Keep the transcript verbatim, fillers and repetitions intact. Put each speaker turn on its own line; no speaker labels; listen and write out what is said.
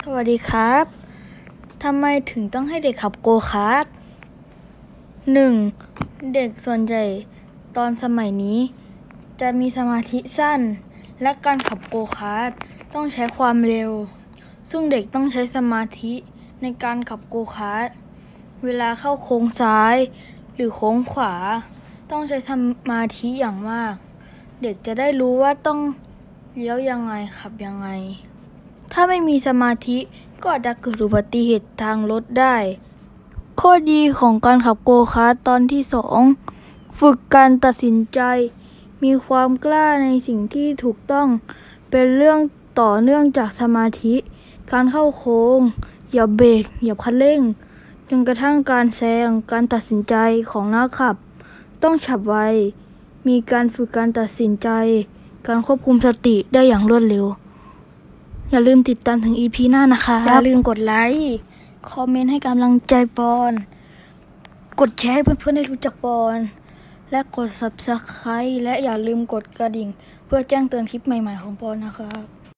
วัสดีครับ ทำไมถึงต้องให้เด็กขับโกคาร์ท หนึ่ง. เด็กส่วนใหญ่ตอนสมัยนี้จะมีสมาธิสั้น และการขับโกคาร์ทต้องใช้ความเร็ว ซึ่งเด็กต้องใช้สมาธิในการขับโกคาร์ท เวลาเข้าโค้งซ้ายหรือโค้งขวาต้องใช้สมาธิอย่างมาก เด็กจะได้รู้ว่าต้องเลี้ยวยังไงขับยังไง ถ้าไม่มีสมาธิก็อาจจะเกิดอุบัติเหตุทางรถได้ ข้อดีของการขับโกคาร์ทตอนที่สองฝึกการตัดสินใจมีความกล้าในสิ่งที่ถูกต้องเป็นเรื่องต่อเนื่องจากสมาธิการเข้าโค้งเหยียบเบรกเหยียบคันเร่งจนกระทั่งการแซงการตัดสินใจของนักขับต้องฉับไวมีการฝึกการตัดสินใจการควบคุมสติได้อย่างรวดเร็วอย่าลืมติดตามถึง อี พี หน้านะคะอย่าลืมกดไลค์คอมเมนต์ให้กำลังใจปอนกดแชร์ให้เพื่อนๆได้รู้จักปอนและกด ซับสไครบ์ และอย่าลืมกดกระดิ่งเพื่อแจ้งเตือนคลิปใหม่ๆของปอนนะครับ